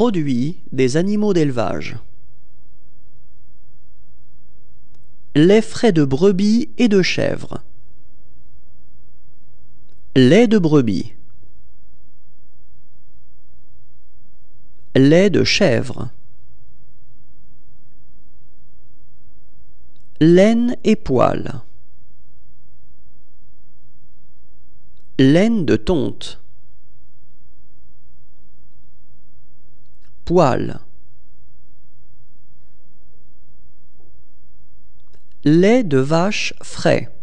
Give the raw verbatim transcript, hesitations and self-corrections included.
produits des animaux d'élevage. Les frais de brebis et de chèvres. Lait de brebis. Lait de chèvre. Laine et poils. Laine de tonte. Poils. Lait de vache frais.